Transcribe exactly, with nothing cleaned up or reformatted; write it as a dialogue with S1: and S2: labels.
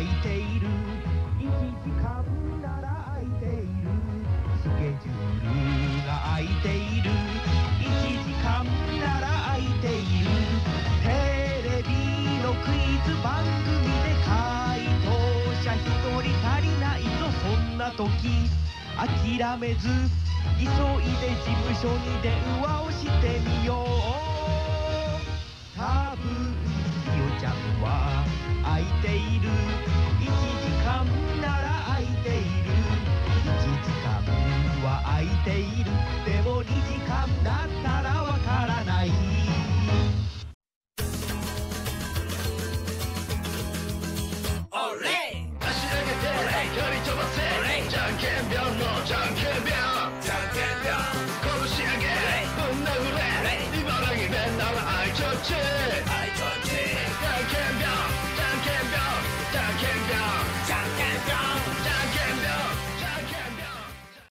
S1: いているいちじかんなら空いているスケジュールが空いているいちじかんなら空いているテレビのクイズ番組で回答者ひとり足りないとそんな時諦めず急いで事務所に電話をしてみよう多分ひよちゃんは空いているいちじかんなら空いているいちじかんは空いているでもにじかんだったら